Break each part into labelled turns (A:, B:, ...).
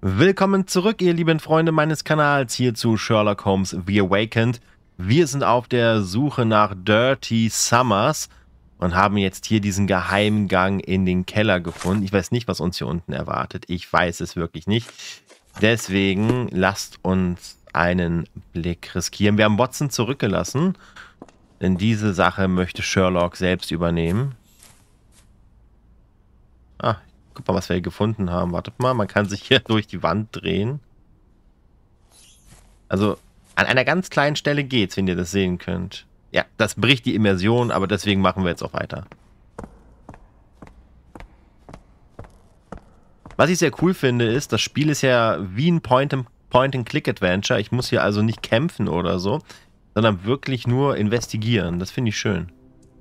A: Willkommen zurück, ihr lieben Freunde meines Kanals, hier zu Sherlock Holmes The Awakened. Wir sind auf der Suche nach Dirty Summers und haben jetzt hier diesen Geheimgang in den Keller gefunden. Ich weiß nicht, was uns hier unten erwartet. Ich weiß es wirklich nicht. Deswegen lasst uns einen Blick riskieren. Wir haben Watson zurückgelassen, denn diese Sache möchte Sherlock selbst übernehmen. Ah, guck mal, was wir hier gefunden haben. Wartet mal, man kann sich hier durch die Wand drehen. Also, an einer ganz kleinen Stelle geht's, wenn ihr das sehen könnt. Ja, das bricht die Immersion, aber deswegen machen wir jetzt auch weiter. Was ich sehr cool finde, ist, das Spiel ist ja wie ein Point-and-Click-Adventure. Ich muss hier also nicht kämpfen oder so, sondern wirklich nur investigieren. Das finde ich schön.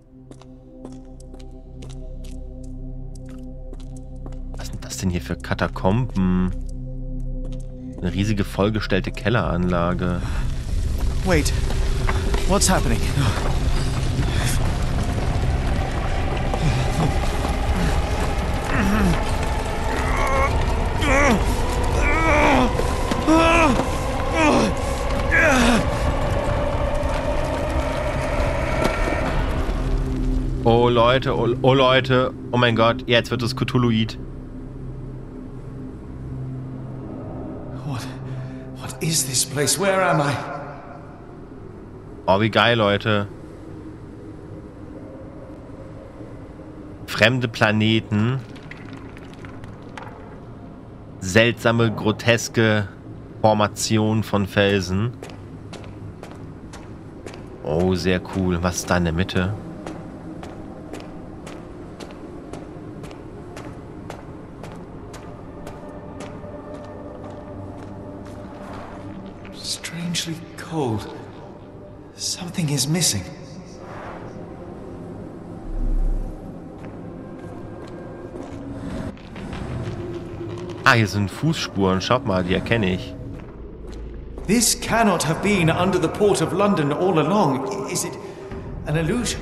A: Was sind das denn hier für Katakomben? Eine riesige vollgestellte Kelleranlage.
B: Wait, what's happening?
A: Oh Leute, oh Leute, oh mein Gott, jetzt wird es Cthulhuid.
B: What is this place? Where am I?
A: Oh, wie geil, Leute. Fremde Planeten. Seltsame, groteske Formation von Felsen. Oh, sehr cool. Was ist da in der Mitte?
B: Strangely cold. Something is missing.
A: Ah, hier sind Fußspuren. Schaut mal, die erkenne ich.
B: This cannot have been under the port of London all along. Is it an illusion?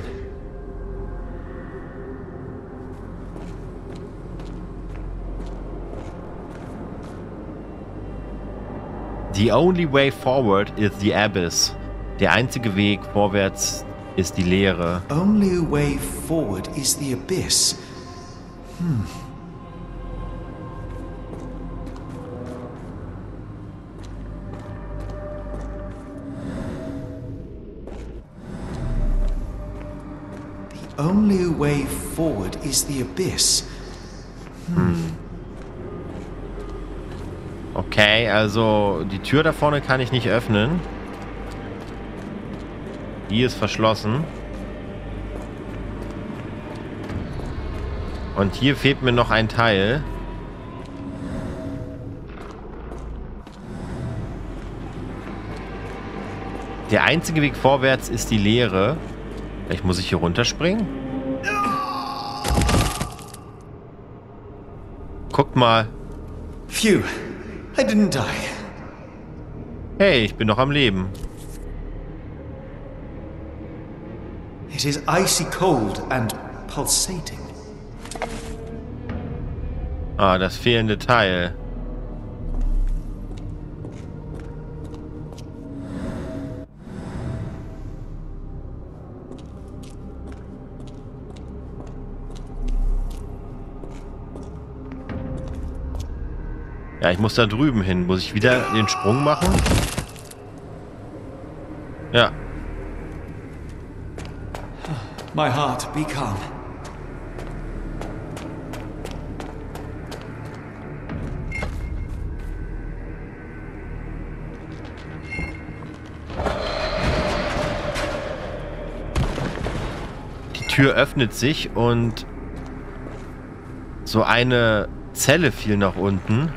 A: The only way forward is the abyss. Der einzige Weg vorwärts ist die Leere.
B: Only way forward is the abyss. The only way forward is the abyss.
A: Okay, also die Tür da vorne kann ich nicht öffnen. Die ist verschlossen. Und hier fehlt mir noch ein Teil. Der einzige Weg vorwärts ist die Leere. Vielleicht muss ich hier runterspringen? Guckt mal.
B: Phew, I didn't die.
A: Hey, ich bin noch am Leben.
B: It is icy cold and pulsating.
A: Ah, das fehlende Teil. Ja, ich muss da drüben hin. Muss ich wieder den Sprung machen? Ja.
B: My heart, be calm.
A: Die Tür öffnet sich und so eine Zelle fiel nach unten.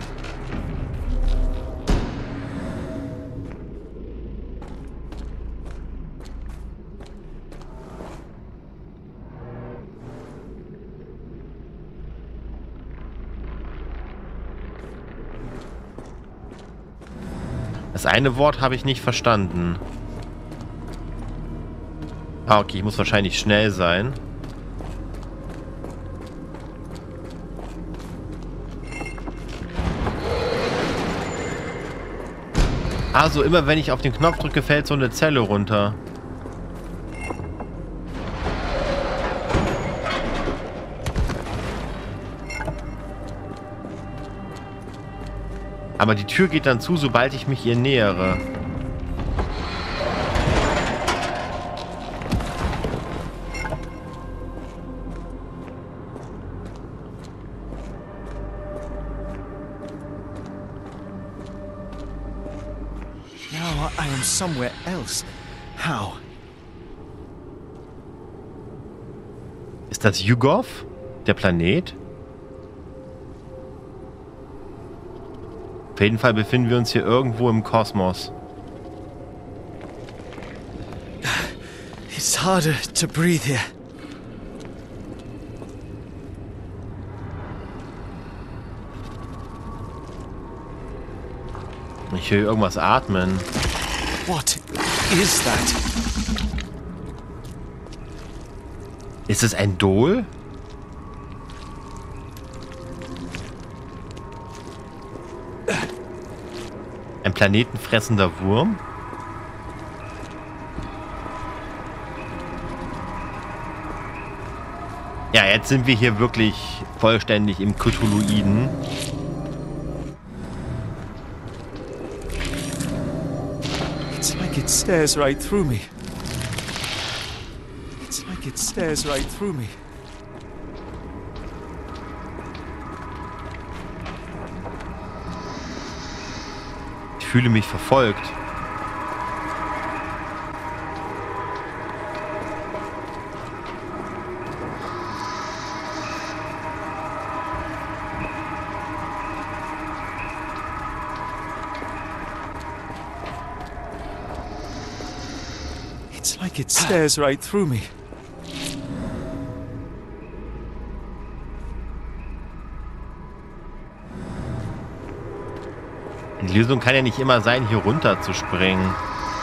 A: Das eine Wort habe ich nicht verstanden. Ah, okay, ich muss wahrscheinlich schnell sein. Also immer wenn ich auf den Knopf drücke, fällt so eine Zelle runter. Aber die Tür geht dann zu, sobald ich mich ihr nähere.
B: Now I am somewhere else. How?
A: Ist das Yugov? Der Planet? Auf jeden Fall befinden wir uns hier irgendwo im Kosmos.
B: It's harder to breathe here.
A: Ich höre irgendwas atmen.
B: What is that?
A: Ist es ein Dol? Ein planetenfressender Wurm? Ja, jetzt sind wir hier wirklich vollständig im Cthulhuiden.
B: It's like it stares right through me. It's like it stares right through me.
A: Ich fühle mich verfolgt.
B: It's like it stares right through me.
A: Die Lösung kann ja nicht immer sein, hier runter zu springen.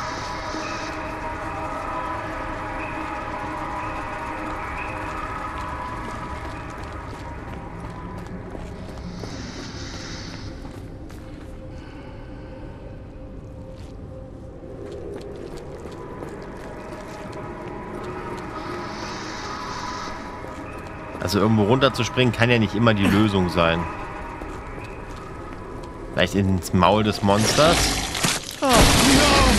A: Also irgendwo runter zu springen kann ja nicht immer die Lösung sein. Vielleicht ins Maul des Monsters.
B: Oh no!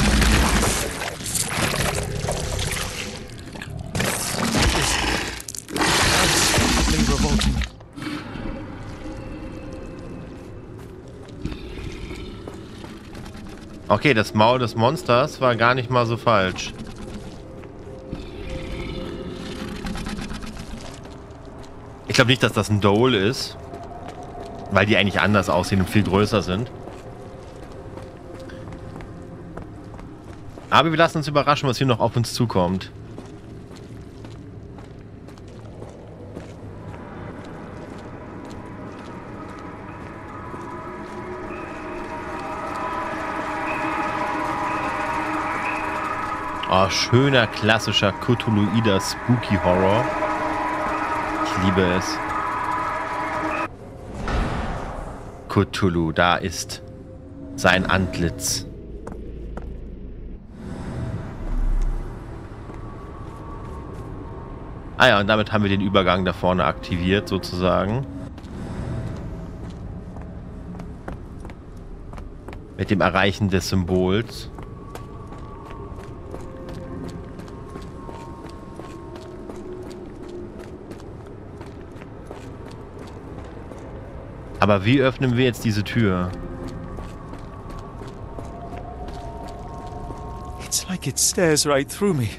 B: Absolutely revolting.
A: Okay, das Maul des Monsters war gar nicht mal so falsch. Ich glaube nicht, dass das ein Dole ist. Weil die eigentlich anders aussehen und viel größer sind. Aber wir lassen uns überraschen, was hier noch auf uns zukommt. Oh, schöner, klassischer Cthulhuider Spooky Horror. Ich liebe es. Cthulhu, da ist sein Antlitz. Ah ja, und damit haben wir den Übergang da vorne aktiviert, sozusagen. Mit dem Erreichen des Symbols. Aber wie öffnen wir jetzt diese Tür?
B: It's like it stares right through me.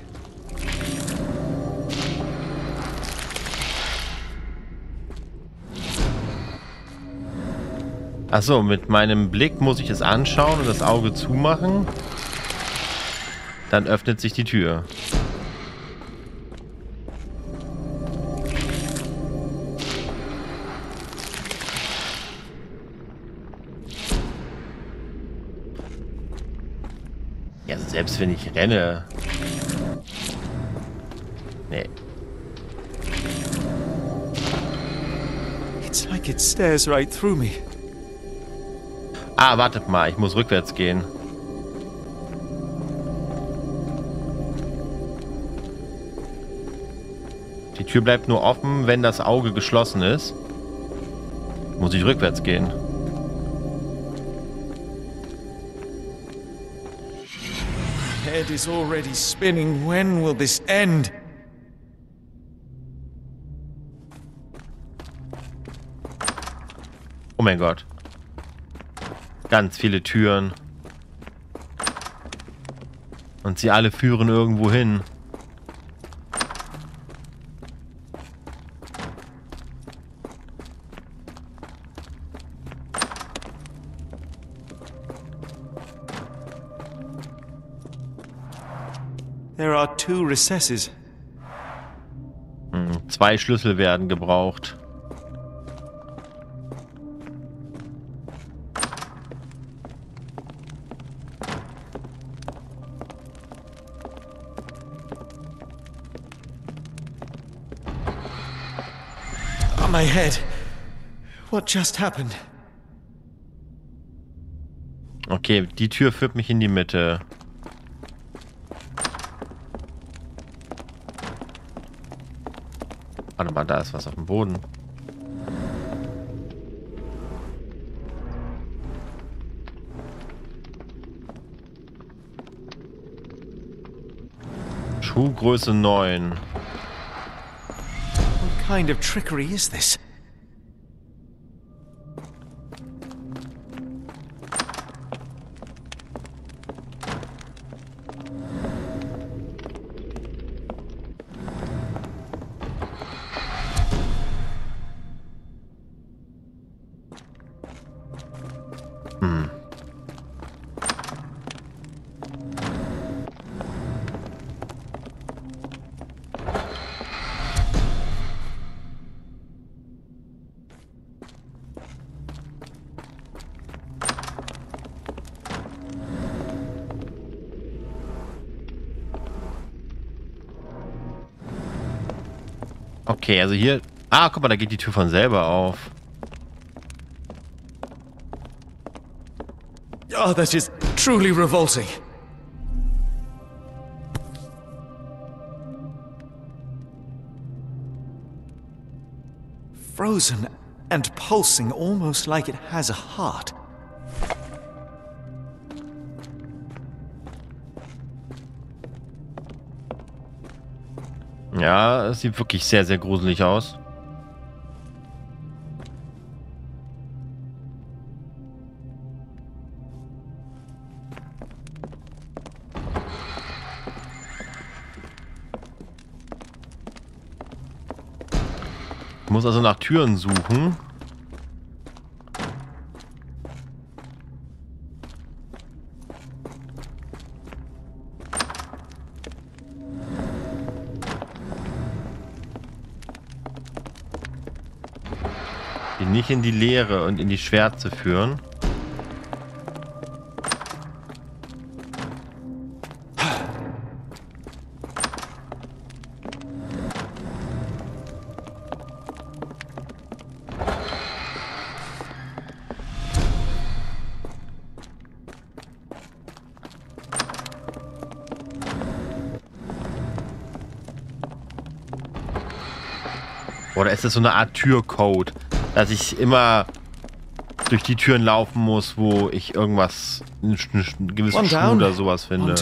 A: Achso, mit meinem Blick muss ich es anschauen und das Auge zumachen. Dann öffnet sich die Tür. Ja, selbst wenn ich renne. Nee.
B: It's like it stares right through me.
A: Ah, wartet mal, ich muss rückwärts gehen. Tür bleibt nur offen, wenn das Auge geschlossen ist. Muss ich rückwärts gehen.
B: My head is already spinning. When will this end?
A: Oh mein Gott. Ganz viele Türen. Und sie alle führen irgendwo hin.
B: There are 2 recesses.
A: 2 Schlüssel werden gebraucht.
B: On my head. What just happened?
A: Okay, die Tür führt mich in die Mitte. Warte mal, da ist was auf dem Boden. Schuhgröße 9.
B: What kind of trickery is this?
A: Okay, also hier... Ah, guck mal, da geht die Tür von selber auf.
B: Oh, that is truly revolting. Frozen and pulsing almost like it has a heart.
A: Ja, es sieht wirklich sehr, sehr gruselig aus. Ich muss also nach Türen suchen. Die nicht in die Leere und in die Schwärze führen. Oder ist das so eine Art Türcode, dass ich immer durch die Türen laufen muss, wo ich irgendwas, einen gewissen Schuh oder sowas finde.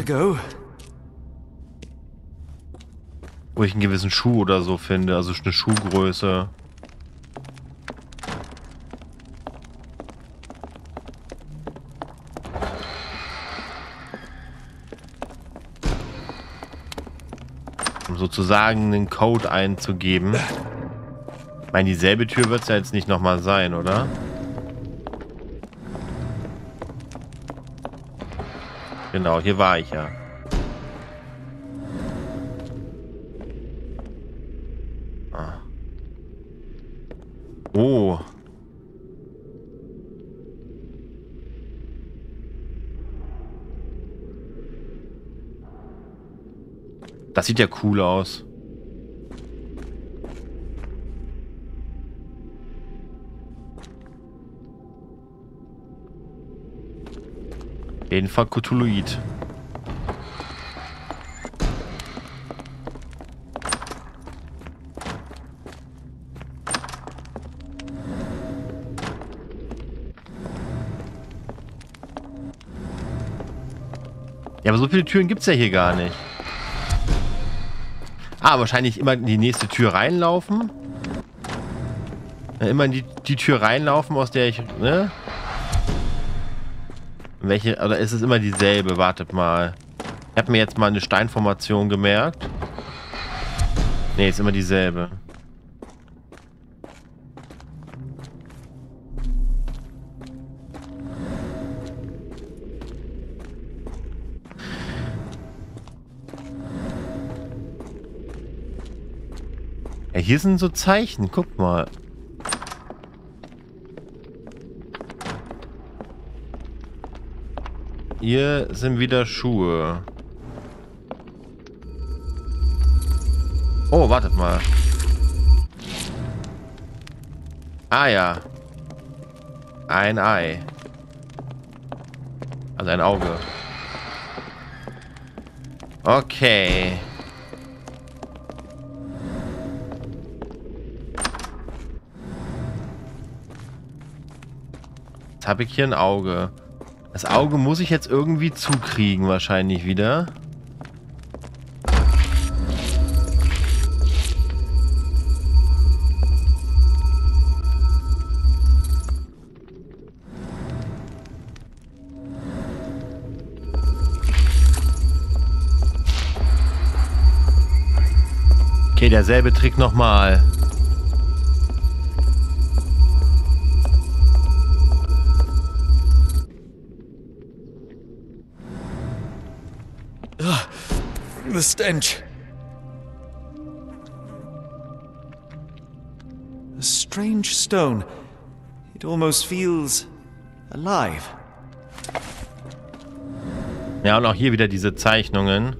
A: Wo ich einen gewissen Schuh oder so finde, also eine Schuhgröße. Um sozusagen einen Code einzugeben. Ich meine, dieselbe Tür wird es ja jetzt nicht nochmal sein, oder? Genau, hier war ich ja. Ah. Oh. Das sieht ja cool aus. Auf jeden Fall Cthulhuid. Ja, aber so viele Türen gibt es ja hier gar nicht. Ah, wahrscheinlich immer in die nächste Tür reinlaufen. Immer in die Tür reinlaufen, aus der ich... Ne? Welche... Oder ist es immer dieselbe? Wartet mal. Ich habe mir jetzt mal eine Steinformation gemerkt. Ne, ist immer dieselbe. Ja, hier sind so Zeichen. Guck mal. Hier sind wieder Schuhe. Oh, wartet mal. Ah ja. Ein Ei. Also ein Auge. Okay. Jetzt habe ich hier ein Auge. Das Auge muss ich jetzt irgendwie zukriegen, wahrscheinlich wieder. Okay, derselbe Trick nochmal.
B: The stench. A strange stone. It almost feels alive.
A: Ja, und auch hier wieder diese Zeichnungen.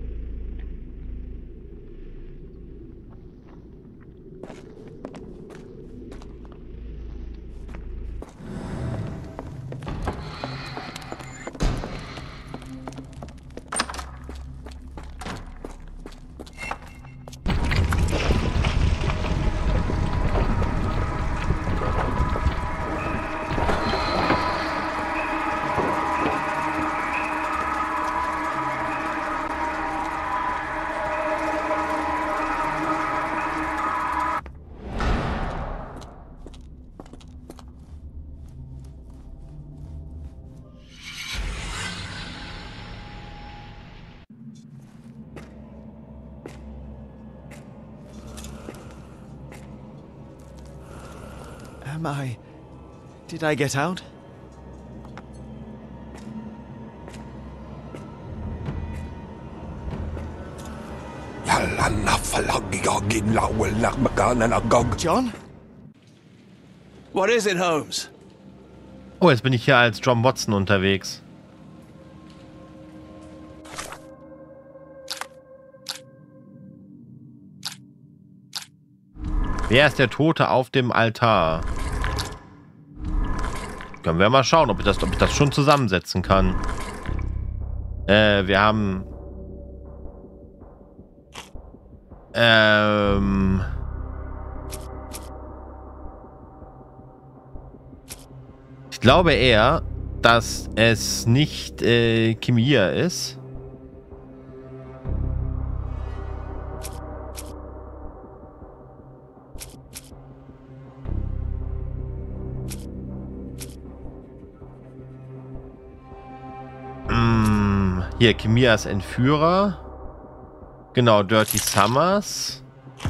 B: Did I get out? John?
C: What is it, Holmes?
A: Oh, jetzt bin ich hier als John Watson unterwegs. Wer ist der Tote auf dem Altar? Können wir mal schauen, ob ich das schon zusammensetzen kann. Wir haben... Ich glaube eher, dass es nicht Kimia ist. Hier, Kimias Entführer. Genau, Dirty Summers.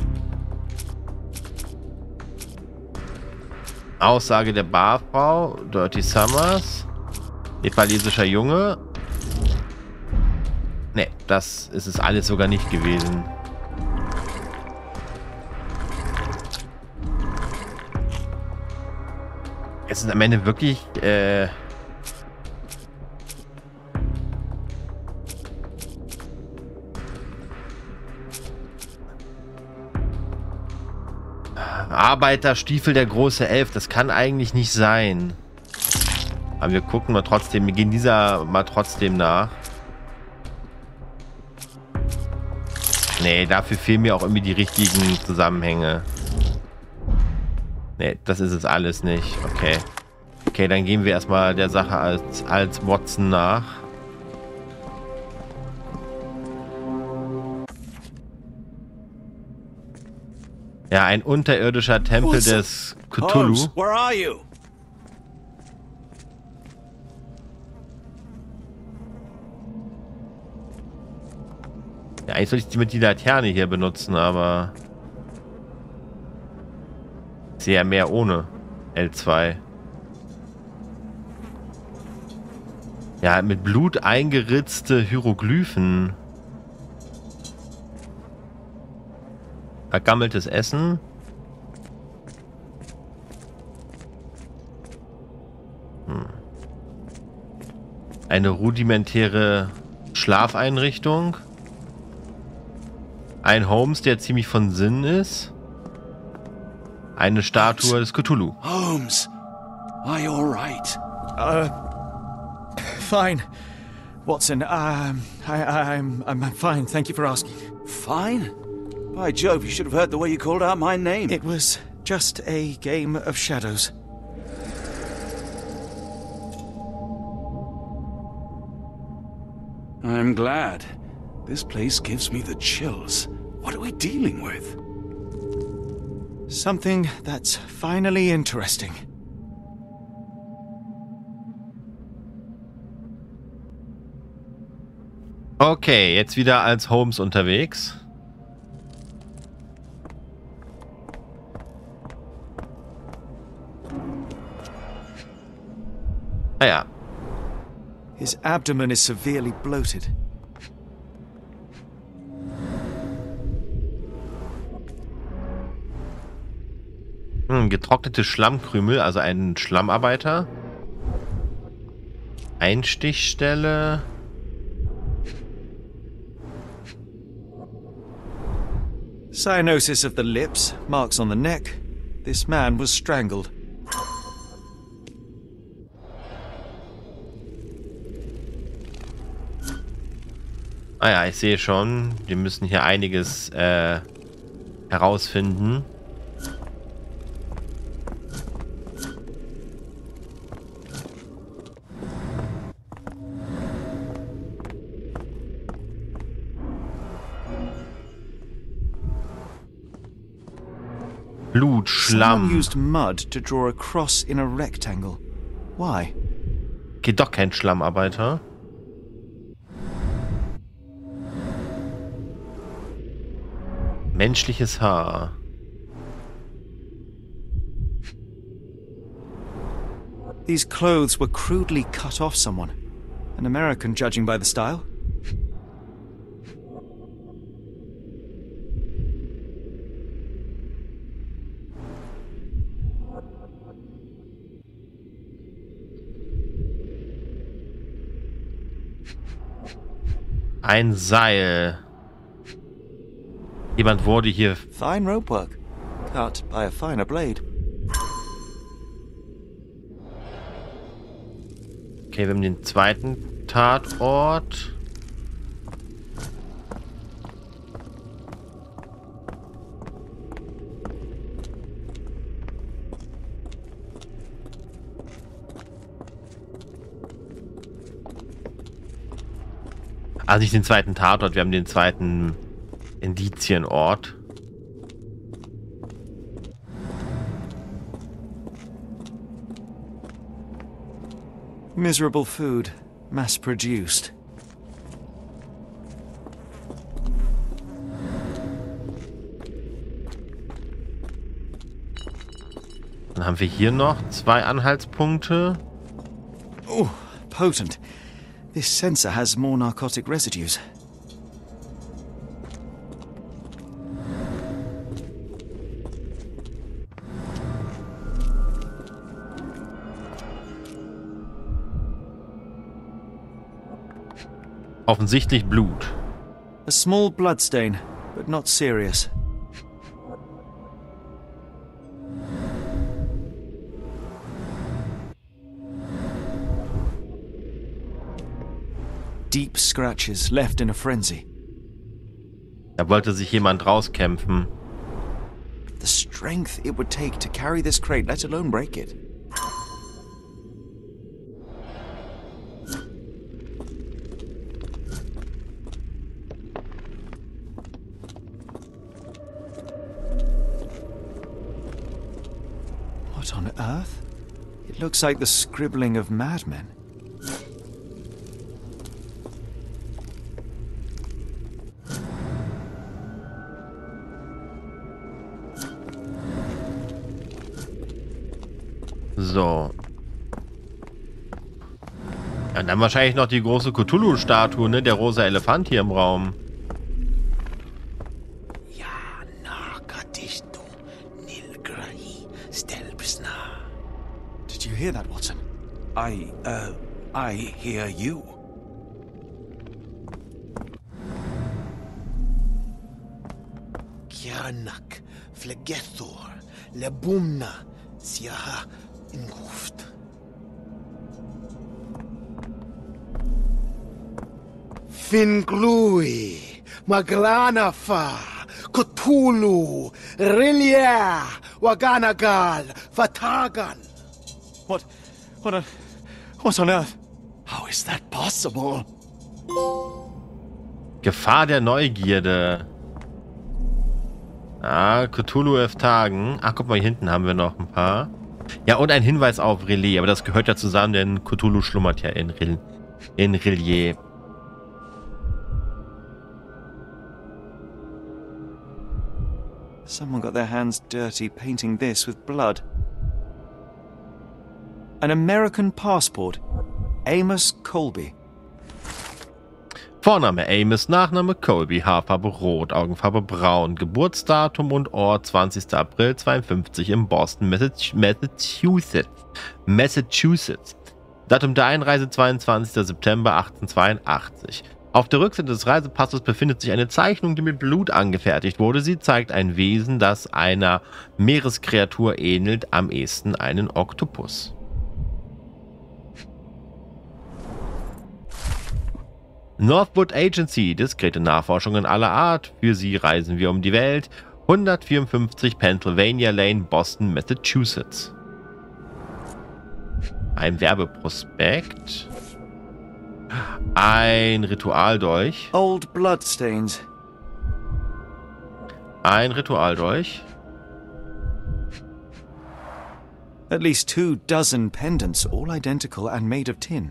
A: Aussage der Barfrau, Dirty Summers. Nepalesischer Junge. Ne, das ist es alles sogar nicht gewesen. Es ist am Ende wirklich, Arbeiterstiefel der große Elf, das kann eigentlich nicht sein. Aber wir gucken mal trotzdem, wir gehen dieser mal trotzdem nach. Nee, dafür fehlen mir auch irgendwie die richtigen Zusammenhänge. Nee, das ist es alles nicht. Okay. Okay, dann gehen wir erstmal der Sache als Watson nach. Ja, ein unterirdischer Tempel des Cthulhu.
C: Holmes, where are you?
A: Ja, eigentlich soll ich die mit die Laterne hier benutzen, aber ich sehe ja mehr ohne L2. Ja, mit Blut eingeritzte Hieroglyphen. Vergammeltes Essen. Eine rudimentäre Schlafeinrichtung. Ein Holmes, der ziemlich von Sinn ist. Eine Statue des Cthulhu.
C: Holmes, are you all right?
B: Fine. Watson, I'm fine. Thank you for asking.
C: Fine? By Jove, you should have heard the way you called out my name.
B: It was just a game of shadows.
C: I'm glad. This place gives me the chills. What are we dealing with?
B: Something that's finally interesting.
A: Okay, jetzt wieder als Holmes unterwegs. Ah ja.
B: His abdomen is severely bloated.
A: Getrocknete Schlammkrümel, also ein Schlammarbeiter. Einstichstelle.
B: Cyanosis of the lips, marks on the neck. This man was strangled.
A: Ah ja, ich sehe schon. Wir müssen hier einiges herausfinden. Blut,
B: Someone
A: Schlamm.
B: used mud to draw a cross in a rectangle. Why?
A: Geht doch kein Schlammarbeiter. Menschliches Haar.
B: These clothes were crudely cut off someone. An American, judging by the style.
A: Ein Seil. Jemand wurde hier...
B: Fine ropework, cut by a finer blade.
A: Okay, wir haben den zweiten Tatort. Also nicht den zweiten Tatort, wir haben den zweiten Indizienort.
B: Miserable food, mass-produced.
A: Dann haben wir hier noch 2 Anhaltspunkte.
B: Oh, potent. This sensor has more narcotic residues.
A: Offensichtlich Blut.
B: A small bloodstain, but not serious. Deep scratches left in a frenzy.
A: Da wollte sich jemand rauskämpfen.
B: The strength it would take to carry this crate, let alone break it. on earth? It looks like the scribbling of madmen.
A: So. Ja, dann wahrscheinlich noch die große Cthulhu-Statue, ne? Der rosa Elefant hier im Raum.
B: Did you hear that, Watson?
C: I hear you.
D: Kianak, Flegethor, Lebumna, Siaha, Inguft. Finglui, Maglanafa, Cthulhu, Rilia, Waganagal, Fatagan.
B: What on earth?
D: How is that possible?
A: Gefahr der Neugierde. Ah, Cthulhu 11 Tagen. Ach, guck mal, hier hinten haben wir noch ein paar. Ja, und ein Hinweis auf Relais. Aber das gehört ja zusammen, denn Cthulhu schlummert ja in Relief.
B: Someone got their hands dirty painting this with blood. An American passport. Amos Colby.
A: Vorname Amos, Nachname Colby, Haarfarbe rot, Augenfarbe braun, Geburtsdatum und Ort 20. April 52 in Boston, Massachusetts. Datum der Einreise 22. September 1882. Auf der Rückseite des Reisepasses befindet sich eine Zeichnung, die mit Blut angefertigt wurde. Sie zeigt ein Wesen, das einer Meereskreatur ähnelt, am ehesten einen Oktopus. Northwood Agency, diskrete Nachforschungen aller Art. Für sie reisen wir um die Welt. 154 Pennsylvania Lane, Boston, Massachusetts. Ein Werbeprospekt. Ein Ritualdolch.
B: Old bloodstains.
A: Ein Ritualdolch.
B: At least 24 pendants, all identical and made of tin.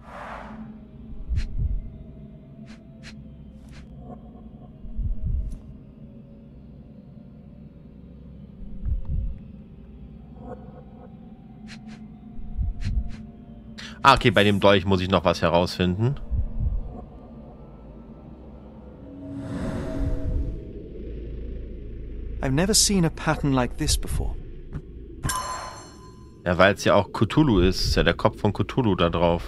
A: Ah, okay, bei dem Dolch muss ich noch was herausfinden.
B: I've never seen a pattern like this before.
A: Ja, weil es ja auch Cthulhu ist. Ist ja der Kopf von Cthulhu da drauf.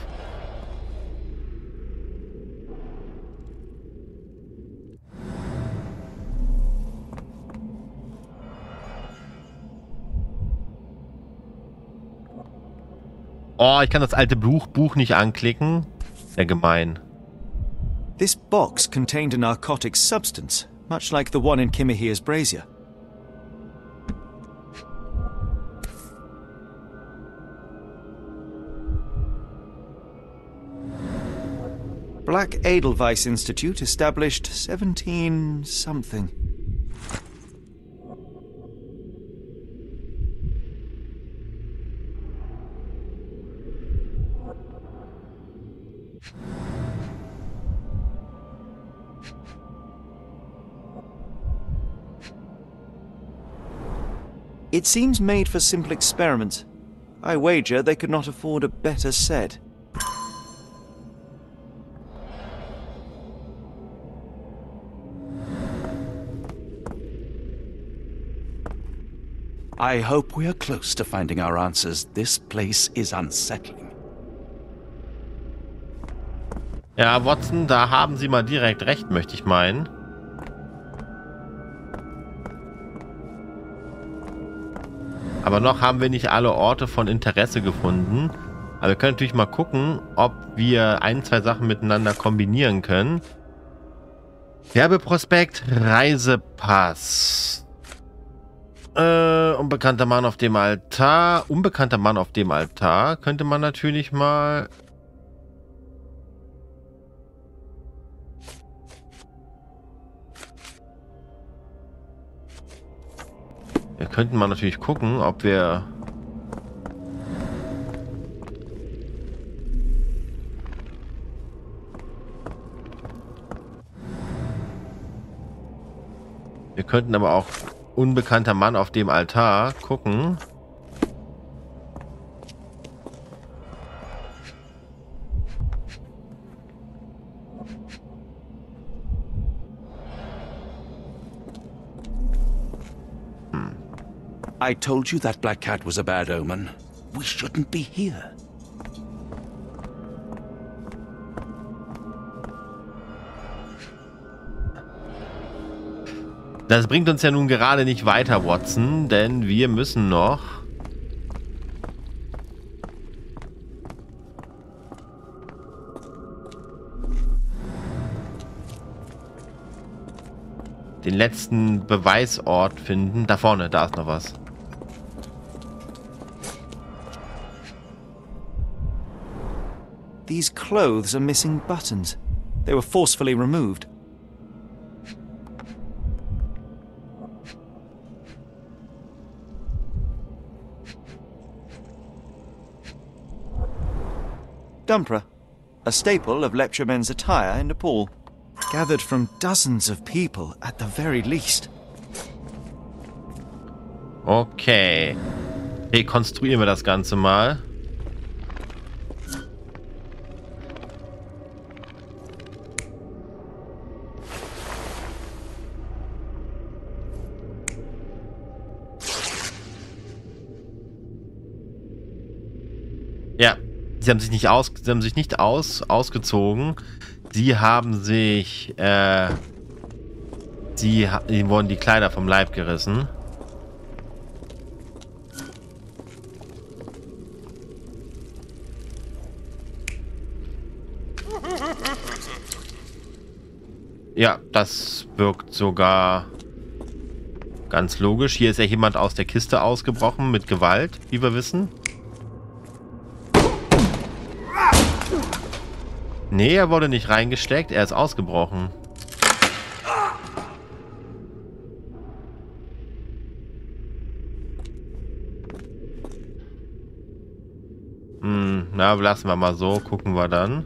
A: Oh, ich kann das alte Buch nicht anklicken. Sehr gemein.
B: This box contained a narcotic substance, much like the one in Kimihir's brazier. Black Edelweiss Institute established 17 something. It seems made for simple experiments. I wager they could not afford a better set.
C: I hope we are close to finding our answers. This place is unsettling.
A: Ja, Watson, da haben Sie mal direkt recht, möchte ich meinen. Aber noch haben wir nicht alle Orte von Interesse gefunden. Aber wir können natürlich mal gucken, ob wir ein, zwei Sachen miteinander kombinieren können. Werbeprospekt, Reisepass. Unbekannter Mann auf dem Altar. Unbekannter Mann auf dem Altar. Könnte man natürlich mal... Wir könnten mal natürlich gucken, ob wir Wir könnten aber auch unbekannter Mann auf dem Altar gucken.
C: I told you that black cat was a bad omen. We shouldn't be here.
A: Das bringt uns ja nun gerade nicht weiter, Watson, denn wir müssen noch den letzten Beweisort finden. Da vorne, da ist noch was.
B: These clothes are missing buttons. They were forcefully removed. Dumpra, a staple of Lepcha attire in Nepal. Gathered from dozens of people at the very least.
A: Okay. Rekonstruieren wir das Ganze mal. Ja, sie haben sich nicht ausgezogen. Sie haben sich, ihnen wurden die Kleider vom Leib gerissen. Ja, das wirkt sogar ganz logisch. Hier ist ja jemand aus der Kiste ausgebrochen mit Gewalt, wie wir wissen. Nee, er wurde nicht reingesteckt, er ist ausgebrochen. Na, lassen wir mal so, gucken wir dann.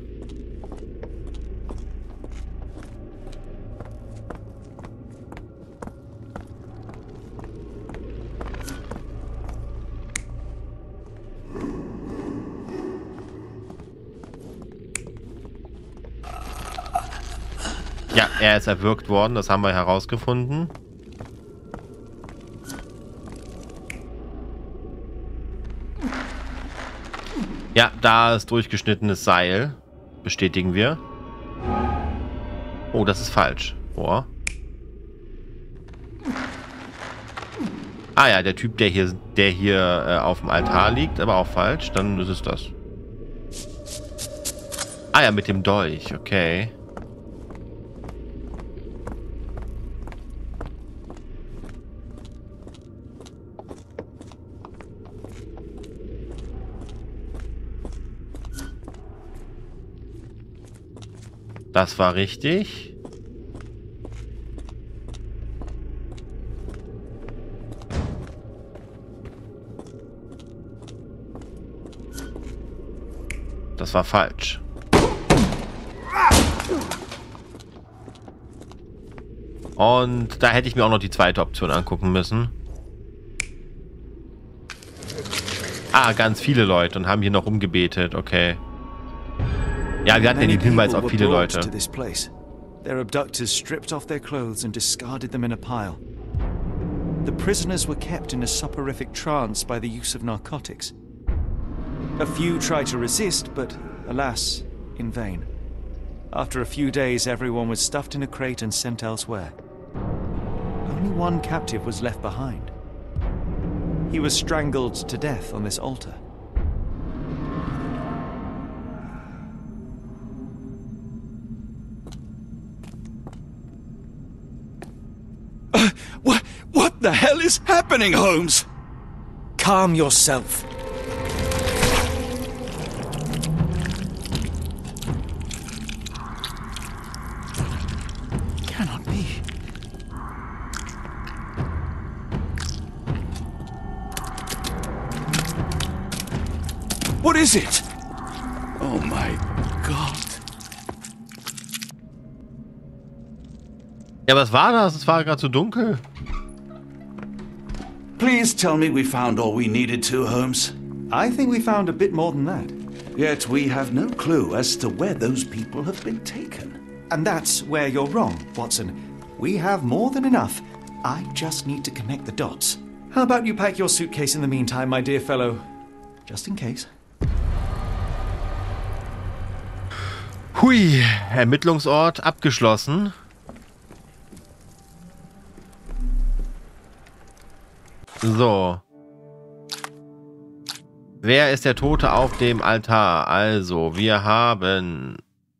A: Ja, er ist erwürgt worden, das haben wir herausgefunden. Ja, da ist durchgeschnittenes Seil. Bestätigen wir. Oh, das ist falsch. Boah. Ah ja, der Typ, der hier auf dem Altar liegt, aber auch falsch. Dann ist es das. Ah ja, mit dem Dolch, okay. Das war richtig. Das war falsch. Und da hätte ich mir auch noch die zweite Option angucken müssen. Ah, ganz viele Leute und haben hier noch rumgebetet, okay. Ja, wir hatten ja den Hinweis auf viele Leute.
B: Their abductors stripped off their clothes and discarded them in a pile. The prisoners were kept in a soporific trance by the use of narcotics. A few tried to resist, but alas, in vain. After a few days, everyone was stuffed in a crate and sent elsewhere. Only one captive was left behind. He was strangled to death on this altar.
C: What the hell is happening, Holmes?
D: Calm yourself.
B: Cannot be.
C: What is it? Oh my God.
A: Ja, was war das? Es war gerade so dunkel.
C: Please tell me we found all we needed to, Holmes.
B: I think we found a bit more than that.
C: Yet we have no clue as to where those people have been taken.
B: And that's where you're wrong, Watson. We have more than enough. I just need to connect the dots. How about you pack your suitcase in the meantime, my dear fellow? Just in case.
A: Hui, Ermittlungsort abgeschlossen. So. Wer ist der Tote auf dem Altar? Also, wir haben...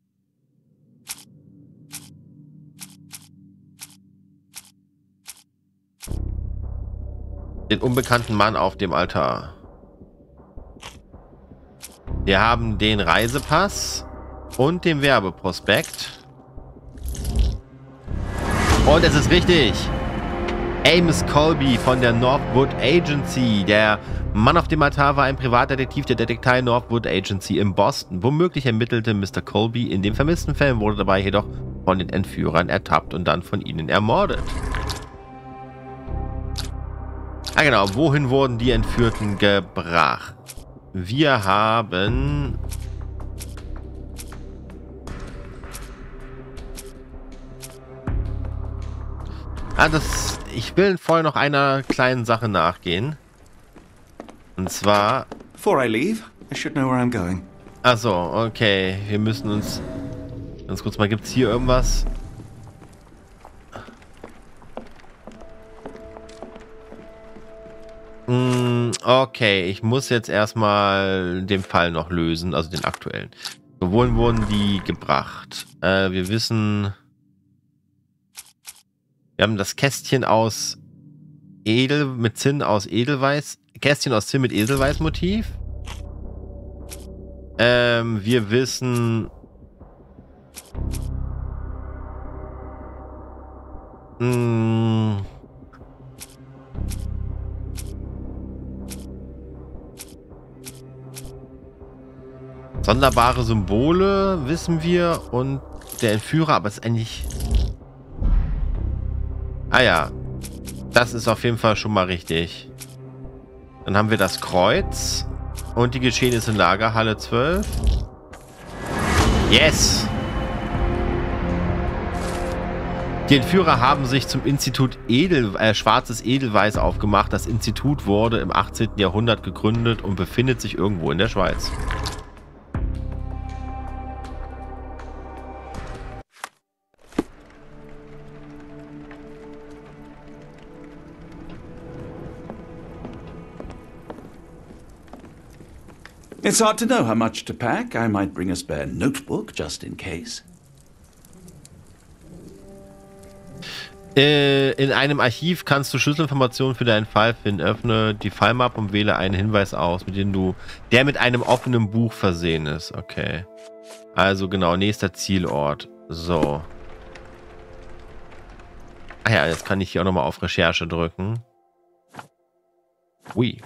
A: den unbekannten Mann auf dem Altar. Wir haben den Reisepass und den Werbeprospekt. Und es ist richtig. Amos Colby von der Northwood Agency. Der Mann auf dem Altar war ein Privatdetektiv der Detektei Northwood Agency in Boston. Womöglich ermittelte Mr. Colby in den vermissten Fällen, wurde dabei jedoch von den Entführern ertappt und dann von ihnen ermordet. Ah genau, wohin wurden die Entführten gebracht? Wir haben... ich will vorher noch einer kleinen Sache nachgehen. Und zwar...
B: Before I leave, I should know where I'm going.
A: Achso, okay. Wir müssen uns... Ganz kurz mal, gibt's hier irgendwas? Okay, ich muss jetzt erstmal den Fall noch lösen, also den aktuellen. So, wohin wurden die gebracht? Wir wissen... Wir haben das Kästchen aus mit Zinn aus Edelweiß. Kästchen aus Zinn mit Edelweiß-Motiv. Wir wissen... sonderbare Symbole wissen wir und der Entführer, aber es ist eigentlich... Ah ja, das ist auf jeden Fall schon mal richtig. Dann haben wir das Kreuz und die Geschehnisse in Lagerhalle 12. Yes! Die Entführer haben sich zum Institut Schwarzes Edelweiß aufgemacht. Das Institut wurde im 18. Jahrhundert gegründet und befindet sich irgendwo in der Schweiz.
C: It's hard to know how much to pack. I might bring a spare notebook just in case.
A: In einem Archiv kannst du Schlüsselinformationen für deinen Fall finden. Öffne die Fallmappe und wähle einen Hinweis aus, der mit einem offenen Buch versehen ist. Okay. Also genau, nächster Zielort. So. Ah ja, jetzt kann ich hier auch nochmal auf Recherche drücken. Ui.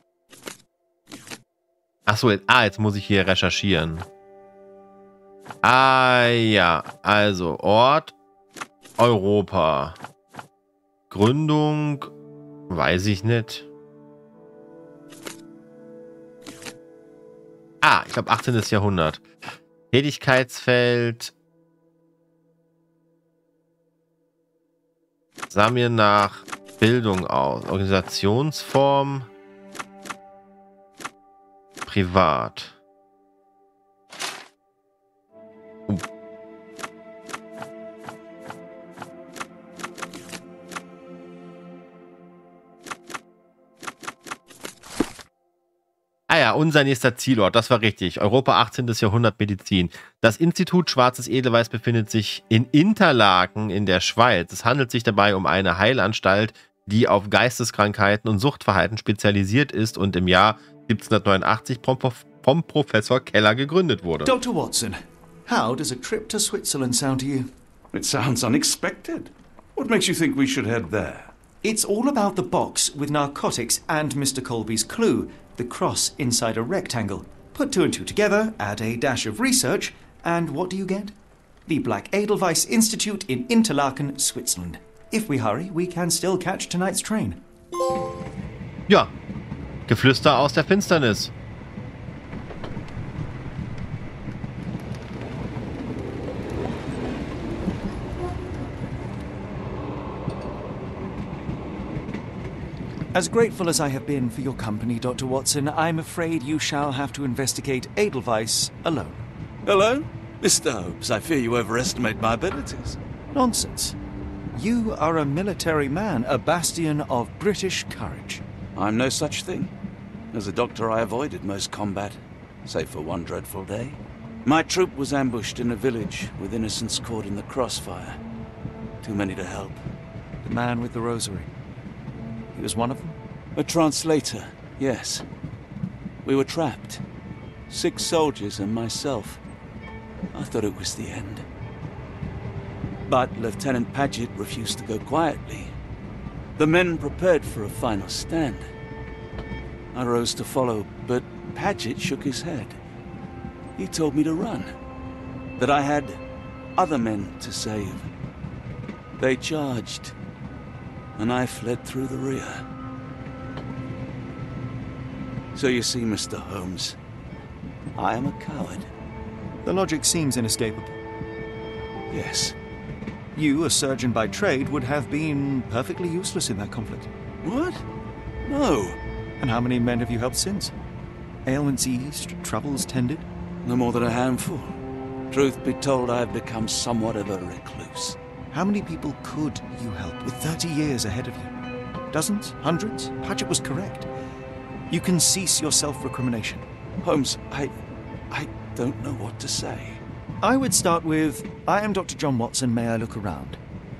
A: Achso, jetzt muss ich hier recherchieren. Ah ja, also Ort Europa. Gründung weiß ich nicht. Ah, ich glaube 18. Jahrhundert. Tätigkeitsfeld. Sah mir nach Bildung aus. Organisationsform. Privat. Ah ja, unser nächster Zielort, das war richtig. Europa 18. Jahrhundert Medizin. Das Institut Schwarzes Edelweiß befindet sich in Interlaken in der Schweiz. Es handelt sich dabei um eine Heilanstalt, die auf Geisteskrankheiten und Suchtverhalten spezialisiert ist und im Jahr 1789 vom Professor Keller gegründet wurde.
B: Dr. Watson, how does a trip to Switzerland sound to you?
C: It sounds unexpected. What makes you think we should head there?
B: It's all about the box with narcotics and Mr. Colby's clue, the cross inside a rectangle. Put two and two together, add a dash of research, and what do you get? the Black Edelweiss Institute in Interlaken, Switzerland. If we hurry, we can still catch tonight's train.
A: Ja, Geflüster aus der Finsternis.
B: As grateful as I have been for your company, Dr. Watson, I'm afraid you shall have to investigate Edelweiss alone.
C: Hello? Mr. Holmes, I fear you overestimate my abilities.
B: Nonsense. You are a military man, a bastion of British courage.
C: I'm no such thing. As a doctor, I avoided most combat, save for one dreadful day. My troop was ambushed in a village with innocents caught in the crossfire. Too many to help.
B: The man with the rosary. He was one of them?
C: A translator, yes. We were trapped. 6 soldiers and myself. I thought it was the end. But Lieutenant Paget refused to go quietly. The men prepared for a final stand. I rose to follow, but Paget shook his head. He told me to run. That I had other men to save. They charged, and I fled through the rear. So you see, Mr. Holmes, I am a coward.
B: The logic seems inescapable.
C: Yes.
B: You, a surgeon by trade, would have been perfectly useless in that conflict.
C: What? No.
B: And how many men have you helped since? Ailments eased, troubles tended?
C: No more than a handful. Truth be told, I've become somewhat of a recluse.
B: How many people could you help with 30 years ahead of you? Dozens? Hundreds? Paget was correct. You can cease your self-recrimination.
C: Holmes, I don't know what to say.
B: I would start with, I am Dr. John Watson, may I look around?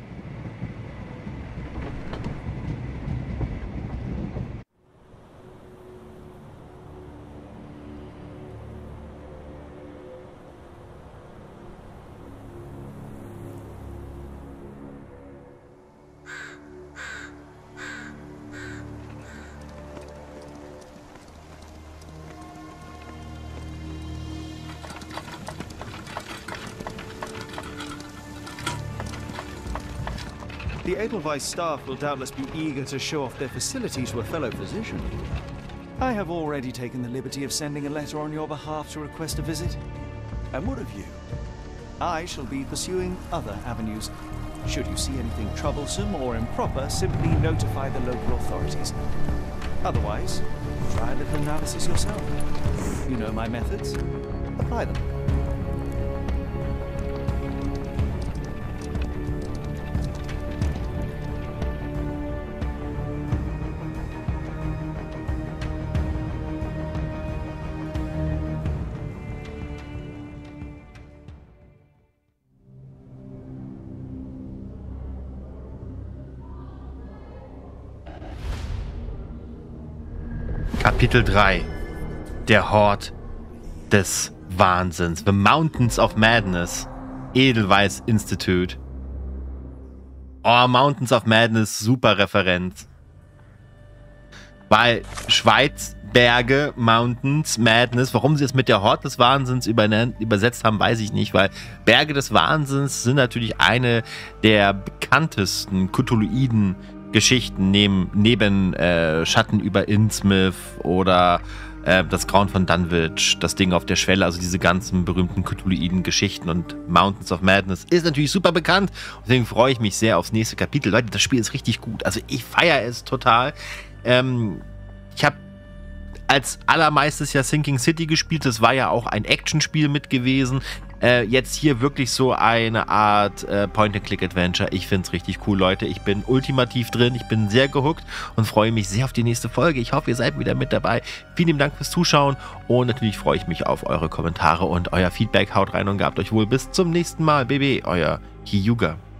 B: The Edelweiss staff will doubtless be eager to show off their facilities to a fellow physician. I have already taken the liberty of sending a letter on your behalf to request a visit.
C: And what of you?
B: I shall be pursuing other avenues. Should you see anything troublesome or improper, simply notify the local authorities. Otherwise, try a little analysis yourself. You know my methods. Apply them.
A: Kapitel 3. Der Hort des Wahnsinns. The Mountains of Madness. Edelweiss Institute. Oh, Mountains of Madness, super Referenz. Weil Schweiz, Berge, Mountains, Madness, warum sie es mit der Hort des Wahnsinns übersetzt haben, weiß ich nicht, weil Berge des Wahnsinns sind natürlich eine der bekanntesten Cthulhuiden Geschichten neben Schatten über Innsmouth oder das Grauen von Dunwich, das Ding auf der Schwelle, also diese ganzen berühmten Cthulhuiden Geschichten, und Mountains of Madness ist natürlich super bekannt. Deswegen freue ich mich sehr aufs nächste Kapitel. Leute, das Spiel ist richtig gut. Also ich feiere es total. Ich habe als allermeistes ja Sinking City gespielt. Das war ja auch ein Actionspiel mit gewesen. Jetzt hier wirklich so eine Art Point-and-Click-Adventure. Ich finde es richtig cool, Leute. Ich bin ultimativ drin. Ich bin sehr gehuckt und freue mich sehr auf die nächste Folge. Ich hoffe, ihr seid wieder mit dabei. Vielen lieben Dank fürs Zuschauen und natürlich freue ich mich auf eure Kommentare und euer Feedback. Haut rein und gehabt euch wohl. Bis zum nächsten Mal. BB, euer Hyuga.